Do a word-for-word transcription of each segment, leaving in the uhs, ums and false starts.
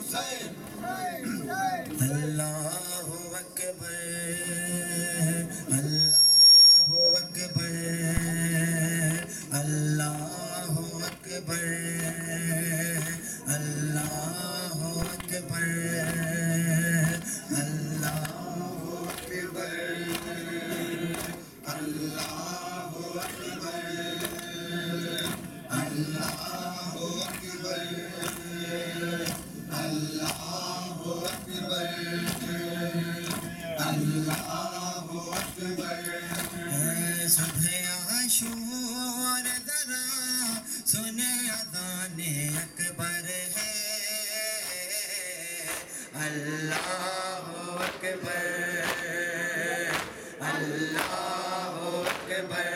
اللہ اکبر اللہ اکبر اللہ اکبر اللہ اکبر اللہ اکبر اللہ اکبر اللہ اکبر اللہ اکبر اللہ اکبر صبح عاشور ذرا سنے اذان اکبر ہے اللہ اکبر اللہ اکبر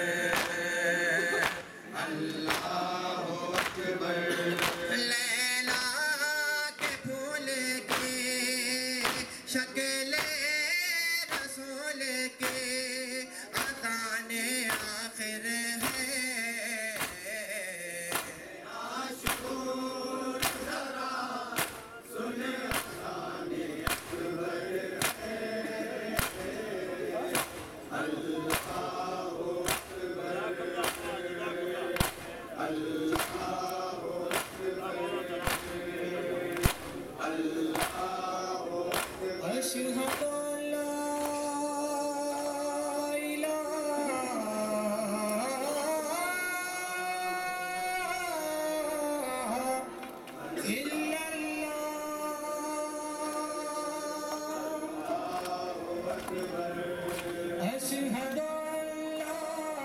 اللہ اکبر لیلا کے پھول کی شکل رسول کے اذان آخر ہے عاشور ذرا سنے اذان اکبر ہے اللہ اکبر اللہ أشهد أن لا إله إلا الله أشهد أن لا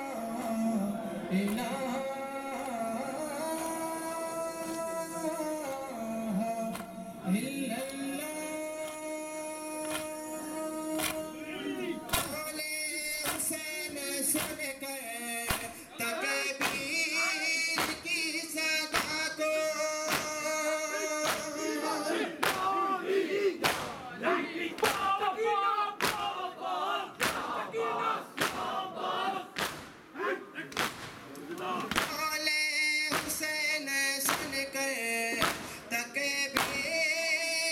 إله إلا الله سن کر تکبیر کی صدا کو حسین سن کر تکبیر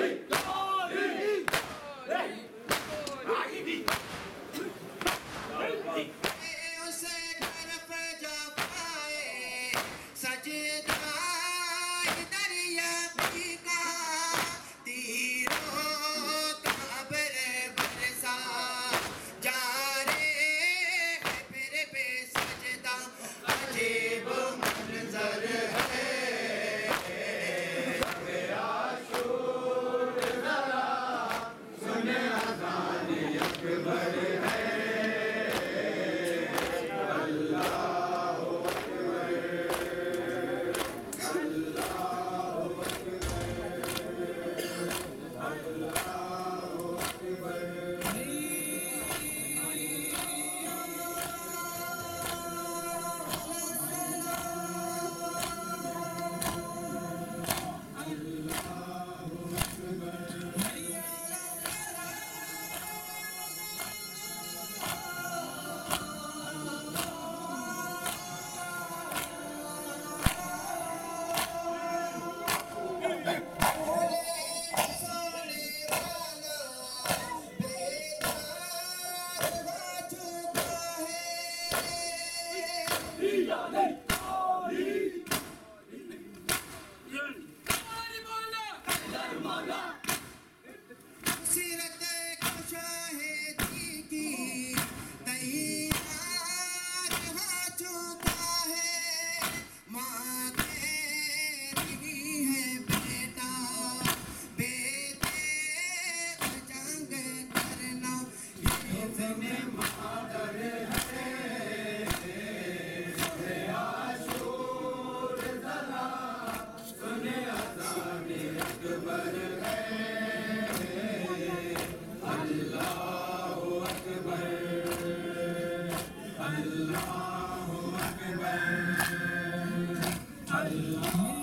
اسے طرف جب آئے سجدہ دریا کا تیروں کا بر برسا جا رہے پھر بے سجدہ عجیب منظر ہے سیرت مشاہدی کی تیار ہو چکا ہے ماں کہہ رہی ہے بیٹا بیٹے کو جنگ کرنا یہ ذن مادر ہے عاشور ذرا سنے اذان اکبر ہے اللہ اکبر اللہ اکبر اللہ